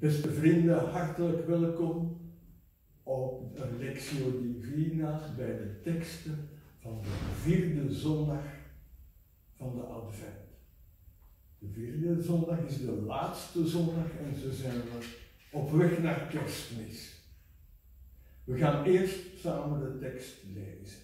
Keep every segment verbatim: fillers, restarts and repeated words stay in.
Beste vrienden, hartelijk welkom op een Lectio Divina bij de teksten van de vierde zondag van de Advent. De vierde zondag is de laatste zondag en zo zijn we op weg naar Kerstmis. We gaan eerst samen de tekst lezen.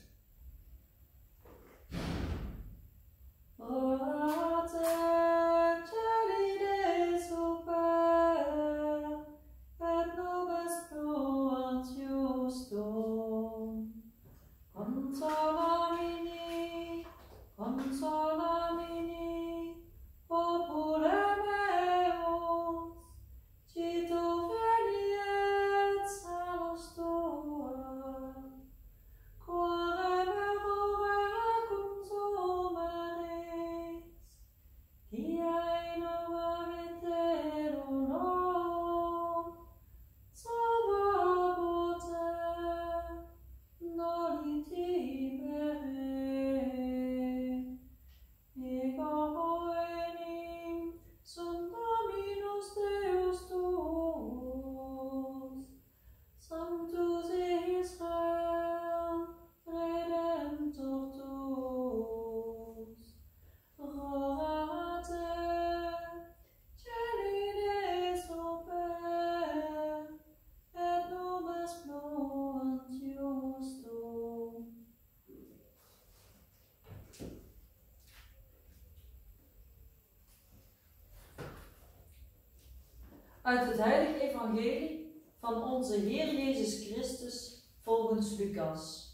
Uit het heilige evangelie van onze Heer Jezus Christus volgens Lucas.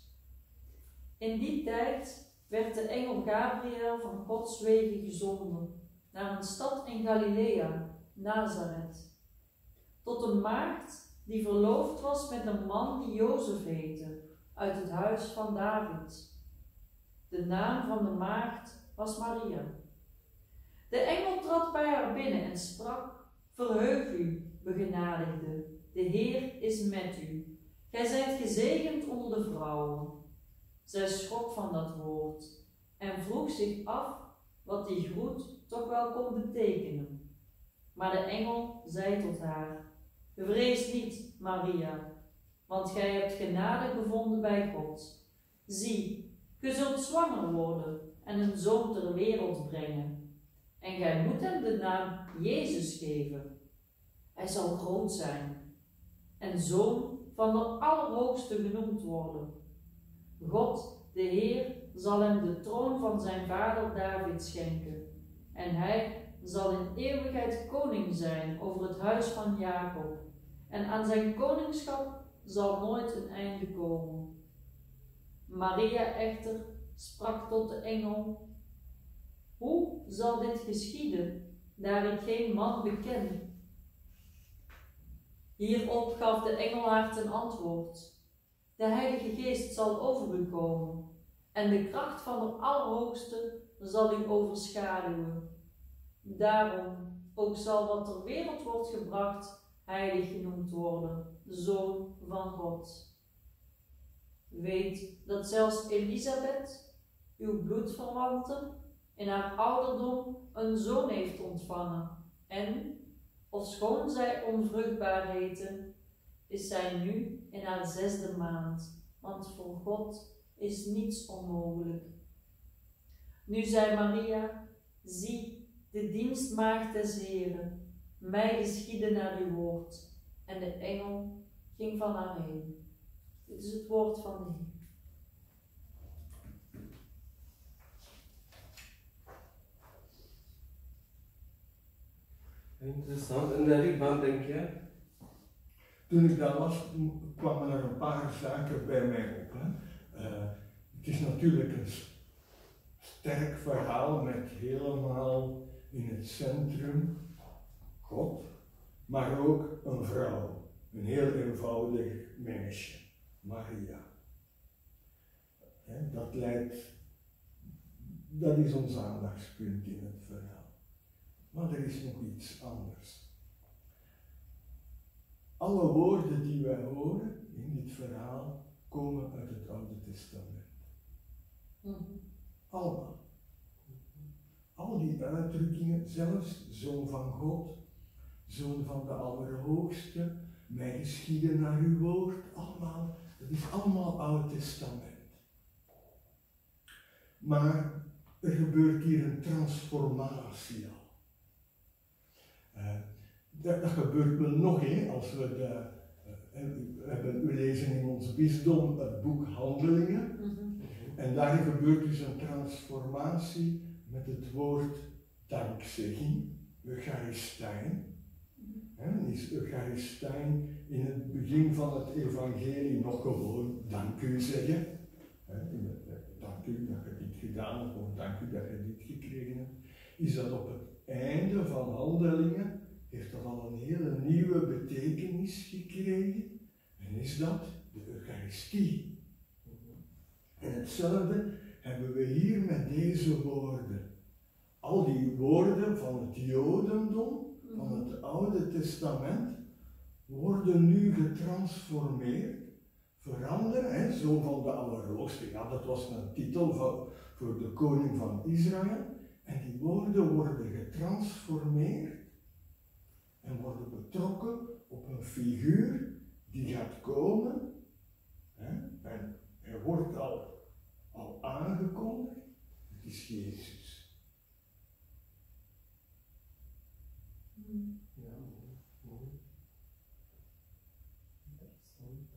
In die tijd werd de engel Gabriel van Gods wegen gezonden naar een stad in Galilea, Nazareth, tot een maagd die verloofd was met een man die Jozef heette, uit het huis van David. De naam van de maagd was Maria. De engel trad bij haar binnen en sprak: Verheug u, begenadigde, de Heer is met u. Gij zijt gezegend onder de vrouwen. Zij schrok van dat woord en vroeg zich af wat die groet toch wel kon betekenen. Maar de engel zei tot haar: Vrees niet, Maria, want gij hebt genade gevonden bij God. Zie, ge zult zwanger worden en een zoon ter wereld brengen. En gij moet hem de naam Jezus geven. Hij zal groot zijn en zoon van de Allerhoogste genoemd worden. God, de Heer, zal hem de troon van zijn vader David schenken. En hij zal in eeuwigheid koning zijn over het huis van Jacob. En aan zijn koningschap zal nooit een einde komen. Maria echter sprak tot de engel: Hoe zal dit geschieden, daar ik geen man beken? Hierop gaf de engel haar ten antwoord: De Heilige Geest zal over u komen, en de kracht van de Allerhoogste zal u overschaduwen. Daarom ook zal wat ter wereld wordt gebracht heilig genoemd worden, de Zoon van God. Weet dat zelfs Elisabeth, uw bloedverwante, in haar ouderdom een zoon heeft ontvangen en, ofschoon zij onvruchtbaar heette, is zij nu in haar zesde maand, want voor God is niets onmogelijk. Nu zei Maria: Zie, de dienstmaagd des Heren, mij geschieden naar uw woord. En de engel ging van haar heen. Dit is het woord van de Heer. Interessant. En daar hiervan denk je? Toen ik dat las, kwamen er een paar zaken bij mij op. Hè. Uh, het is natuurlijk een sterk verhaal met helemaal in het centrum God, maar ook een vrouw, een heel eenvoudig meisje, Maria. Hè, dat leidt, dat is ons aandachtspunt in het verhaal. Maar er is nog iets anders. Alle woorden die wij horen in dit verhaal komen uit het Oude Testament. Mm-hmm. Allemaal. Al die uitdrukkingen, zelfs Zoon van God, Zoon van de Allerhoogste, mij geschieden naar uw woord, allemaal, dat is allemaal Oud Testament. Maar er gebeurt hier een transformatie al. Uh, dat, dat gebeurt wel nog, hè, als we de, uh, we hebben, we lezen in ons bisdom het boek Handelingen. Mm-hmm. En daar gebeurt dus een transformatie met het woord dankzegging, Eucharistijn. En is Eucharistijn in het begin van het evangelie nog gewoon dank u zeggen. Dank u dat je dit gedaan hebt, of dank u dat je dit gekregen hebt. Is dat op het einde van Handelingen, heeft dat al een hele nieuwe betekenis gekregen. En is dat de Eucharistie. En hetzelfde hebben we hier met deze woorden. Al die woorden van het Jodendom, van het Oude Testament, worden nu getransformeerd, veranderen, hè, zo van de Allerhoogste. Ja, dat was een titel van, voor de koning van Israël. En die woorden worden getransformeerd en worden betrokken op een figuur die gaat komen. Hè, en hij wordt al, al aangekondigd. Het is Jezus. Ja, mooi. Interessant.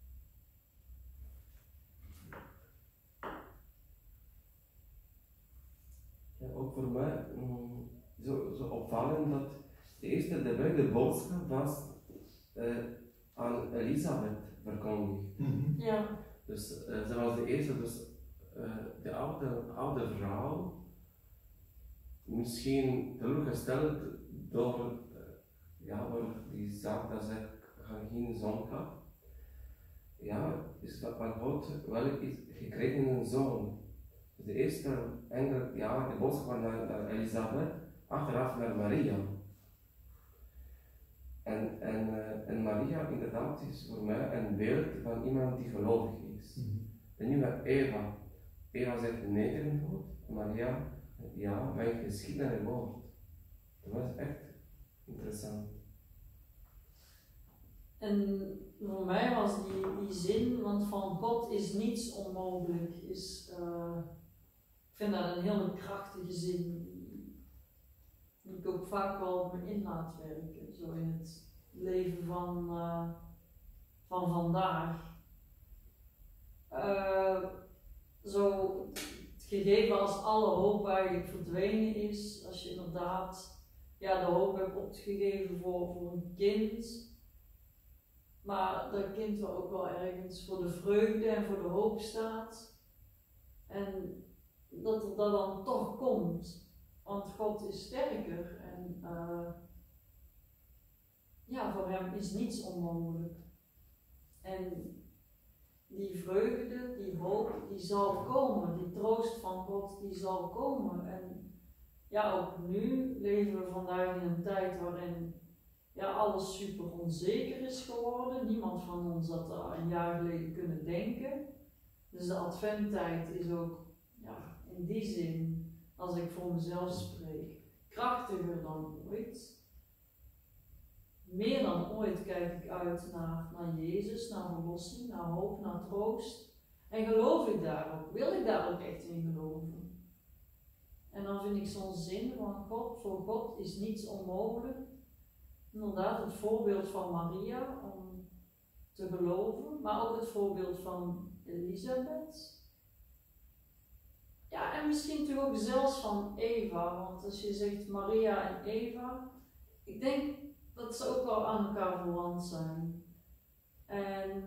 Ja, ook voor mij um, zo, zo opvallend dat de eerste de, de boodschap was uh, aan Elisabeth verkondigd. Mm-hmm. Ja. Dus uh, ze was de eerste, dus uh, de oude, oude vrouw, misschien teleurgesteld door, uh, ja, door die zaak dat ze geen zoon had. Ja, is dat van God wel iets gekregen een zoon. Dus de eerste engel, ja, de boodschap naar, naar Elisabeth, achteraf naar Maria. En, en, uh, en Maria inderdaad is voor mij een beeld van iemand die gelovig is. Mm-hmm. En nu met Eva. Eva zegt nee tegen God, Maria, ja, mijn geschiedenis woord. Dat was echt interessant. En voor mij was die, die zin, want van God is niets onmogelijk, is, uh, ik vind dat een hele krachtige zin, die ik ook vaak wel op me in laat werken, zo in het leven van, uh, van vandaag. Uh, zo het gegeven als alle hoop eigenlijk verdwenen is, als je inderdaad ja, de hoop hebt opgegeven voor, voor een kind, maar dat kind wel ook wel ergens voor de vreugde en voor de hoop staat. En dat er dat dan toch komt. Want God is sterker en uh, ja, voor hem is niets onmogelijk. En die vreugde, die hoop, die zal komen. Die troost van God, die zal komen. En ja, ook nu leven we vandaag in een tijd waarin ja, alles super onzeker is geworden. Niemand van ons had dat een jaar geleden kunnen denken. Dus de adventtijd is ook ja, in die zin, als ik voor mezelf spreek, krachtiger dan ooit. Meer dan ooit kijk ik uit naar, naar Jezus, naar verlossing, naar hoop, naar troost. En geloof ik daarop? Wil ik daar ook echt in geloven? En dan vind ik zo'n zin van God, voor God is niets onmogelijk. Inderdaad, het voorbeeld van Maria om te geloven, maar ook het voorbeeld van Elisabeth. Ja, en misschien toch ook zelfs van Eva, want als je zegt Maria en Eva, ik denk dat ze ook wel aan elkaar verwant zijn. En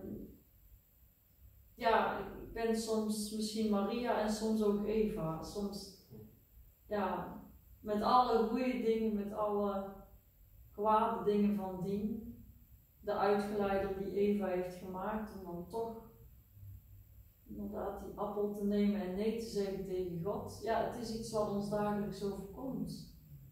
ja, ik ben soms misschien Maria en soms ook Eva. Soms, ja, met alle goede dingen, met alle kwade dingen van dien. De uitgeleider die Eva heeft gemaakt om dan toch inderdaad die appel te nemen en nee te zeggen tegen God. Ja, het is iets wat ons dagelijks overkomt.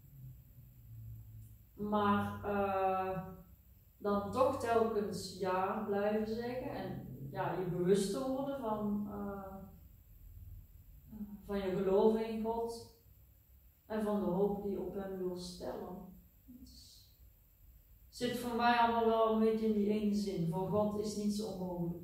Maar uh, dan toch telkens ja blijven zeggen en ja, je bewust te worden van, uh, van je geloof in God en van de hoop die je op hem wil stellen. Dus, zit voor mij allemaal wel een beetje in die ene zin. Voor God is niets onmogelijk.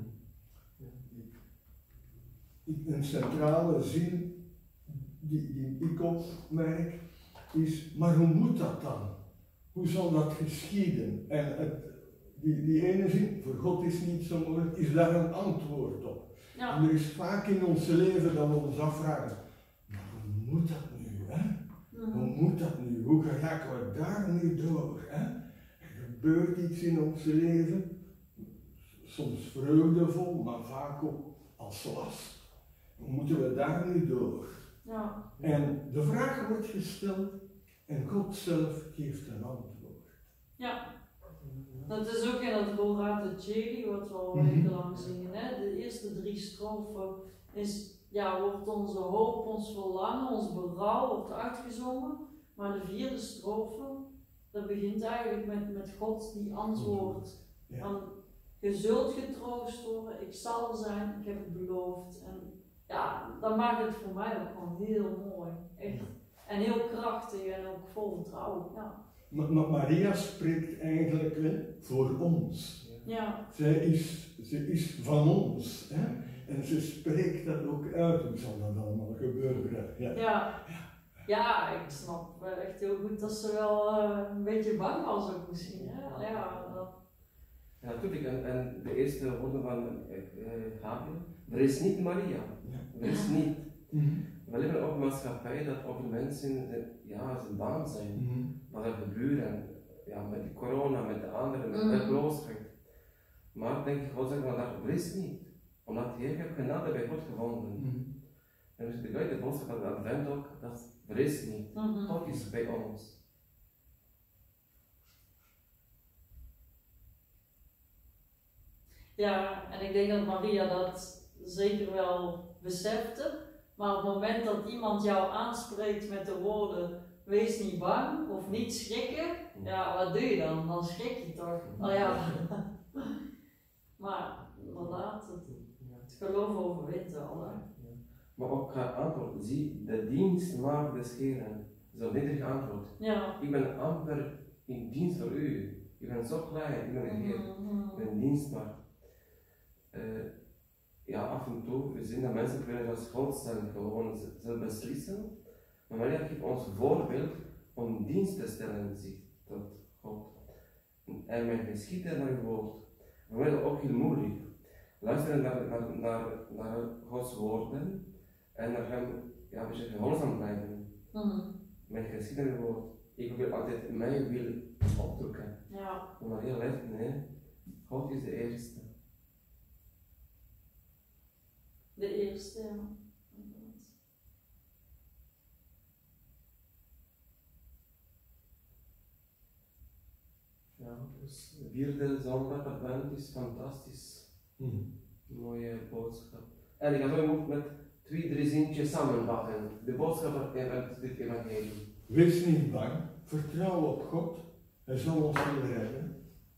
Een centrale zin die, die ik opmerk is, maar hoe moet dat dan? Hoe zal dat geschieden? En het, die, die ene zin, voor God is niet zo moeilijk, is daar een antwoord op. Ja. En er is vaak in ons leven dat we ons afvragen, maar hoe moet dat nu? Hè? Hoe moet dat nu? Hoe geraken we daar nu door? Hè? Er gebeurt iets in ons leven, soms vreugdevol, maar vaak ook als last. Hoe moeten we daar nu door? Ja. En de vraag wordt gesteld en God zelf geeft een antwoord. Ja. Dat is ook in dat Rolrate Celi, wat we al Mhm. wekenlang zingen. Hè? De eerste drie strofen is, ja, wordt onze hoop, ons verlangen, ons berouw wordt uitgezongen. Maar de vierde strofe, dat begint eigenlijk met, met God die antwoordt. Ja. Van, je zult getroost worden, ik zal er zijn, ik heb het beloofd. En ja, dat maakt het voor mij ook gewoon heel mooi. Echt. En heel krachtig en ook vol vertrouwen. Ja. Maar, maar Maria spreekt eigenlijk hè, voor ons. Ja. Zij is, ze is van ons. Hè? En ze spreekt dat ook uit. Hoe zal dat allemaal gebeuren? Ja. Ja. Ja, ik snap echt heel goed dat ze wel uh, een beetje bang was ook misschien. Hè? Ja, dat... Ja, natuurlijk. En, en de eerste woorden van uh, Gabriel, er is niet Maria. Ja. Er is niet. Mm-hmm. We leven ook in een maatschappij dat ook mensen ja, ze bang zijn. Mm-hmm. Wat er gebeurt en, ja, met die corona, met de anderen, met Mhm. werkloosheid. Maar denk ik, God zegt van dat er is niet. Omdat je hebt genade bij God gevonden. Mm-hmm. En dus de grote boodschap van de advent ook, dat er is niet. Mhm. God is bij ons. Ja, en ik denk dat Maria dat zeker wel besefte. Maar op het moment dat iemand jou aanspreekt met de woorden, wees niet bang of niet schrikken, ja, wat doe je dan? Dan schrik je toch? Oh ja. Maar inderdaad, het, het geloof overwint wel. Hè? Maar ook uh, antwoord, zie, de dienst maakt des Heren. Zo'n nederig antwoord. Ja. Ik ben amper in dienst voor u. Ik ben zo klein, ik ben een Heer. Mhm. Ik ben dienstbaar. Uh, ja, af en toe, we zien dat mensen willen als God stellen, gewoon zelf beslissen. Maar Maria geeft ons voorbeeld om dienst te stellen zich tot God. En men geschieden naar uw woord. We willen ook heel moeilijk. Luisteren naar, naar, naar, naar Gods woorden en naar hem ja, een beetje gehoorzaam blijven. Mhm. Men geschieden naar uw woord. Ik wil altijd mijn wil opdrukken. Ja. Maar Maria leert, nee, God is de eerste. De eerste, ja. Ja, dus de vierde zondag advent is fantastisch. Mm-hmm. Mooie boodschap. En ik ga zo met twee, drie zinnetjes samenvatten. De boodschap uit dit evangelie. Wees niet bang, vertrouw op God, Hij zal ons wel redden.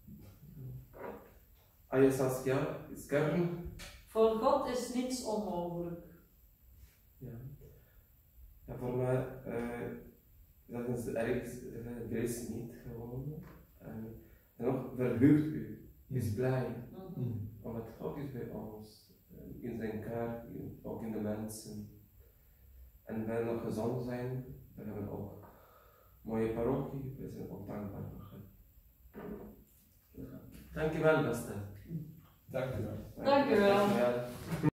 Aya Saskia, is kern. Voor God is niets onmogelijk. Ja. Ja, voor mij, uh, dat is ergens, er is niet gewoon. En, en nog verheugt u, is blij, Mhm. omdat God is bij ons, in zijn kerk, in, ook in de mensen. En wij nog gezond zijn, we hebben ook mooie parochie, we zijn ook dankbaar voor God. Dankjewel, beste. Dank u wel. Dankjewel. Dankjewel.